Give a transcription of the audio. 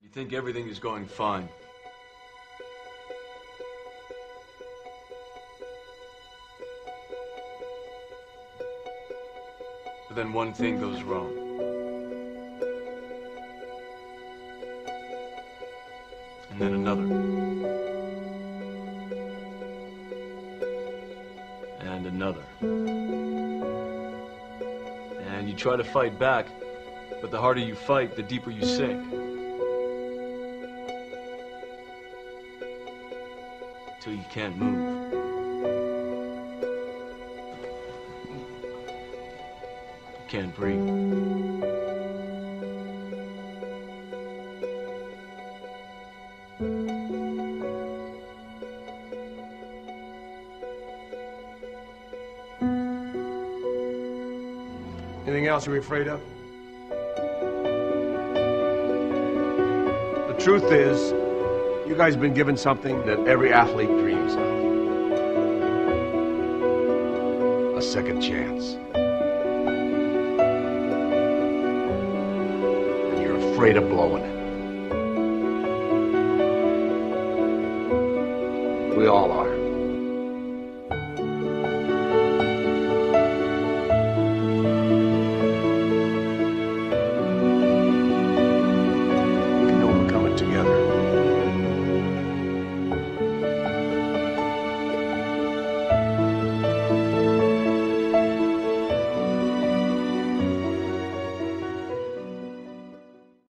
You think everything is going fine. But then one thing goes wrong. And then another. And another. And you try to fight back, but the harder you fight, the deeper you sink. Till you can't move. You can't breathe. Anything else you're afraid of? The truth is, you guys have been given something that every athlete dreams of. A second chance. And you're afraid of blowing it. We all are.